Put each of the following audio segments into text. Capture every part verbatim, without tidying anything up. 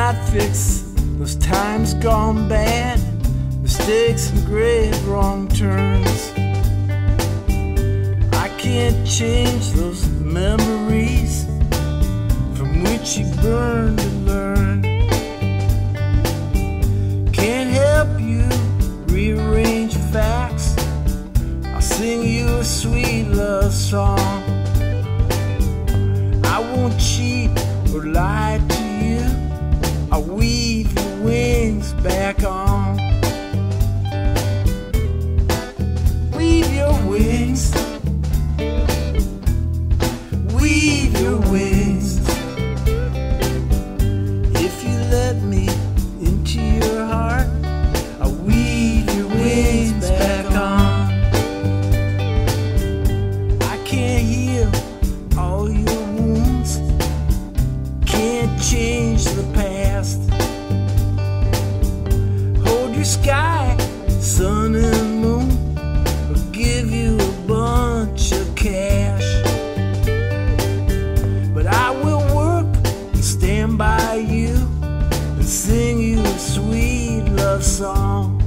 cannot fix those times gone bad, mistakes and great wrong turns. I can't change those memories from which you burned to learn. Can't help you rearrange facts. I'll sing you a sweet love song. I won't cheat or lie to you. I'll weave your wings back on. Weave your wings. Weave your wings. If you let me into your heart, I'll weave your wings back on. I can't heal all your wounds, can't change the past. Hold your sky, sun and moon, I'll give you a bunch of cash. But I will work and stand by you and sing you a sweet love song.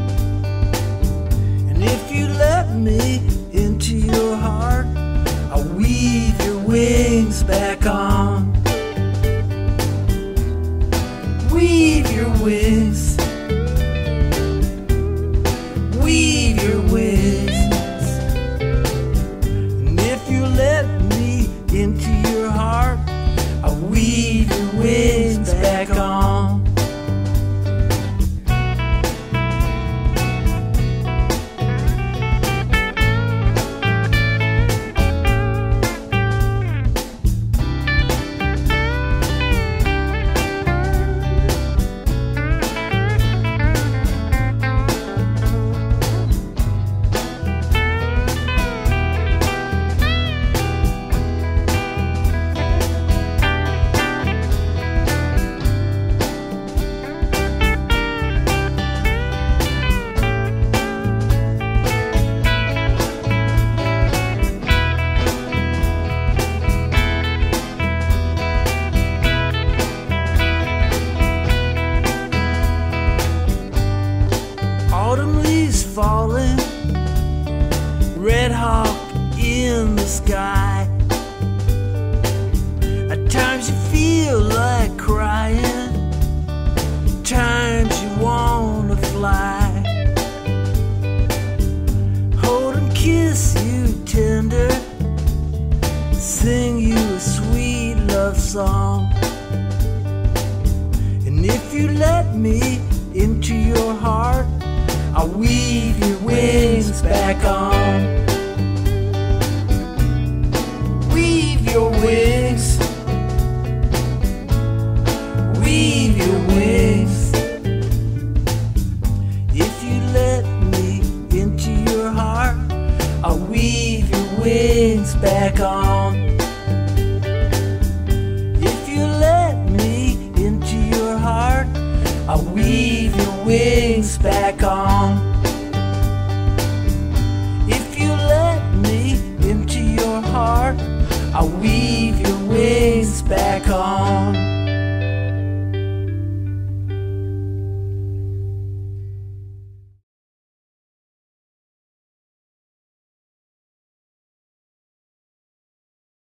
And if you let me into your heart, I'll weave your wings back on. Weave your wings. Weave your wings. And if you let me into your heart, I'll weave your wings back on. Autumn leaves falling, red hawk in the sky. At times you feel like crying, times you wanna fly. Hold and kiss you tender, sing you a sweet love song. And if you let me into your heart, I'll weave your wings back on. Weave your wings. Weave your wings. If you let me into your heart, I'll weave your wings back on. If you let me into your heart, I'll weave your wings back on. If you let me into your heart, I'll weave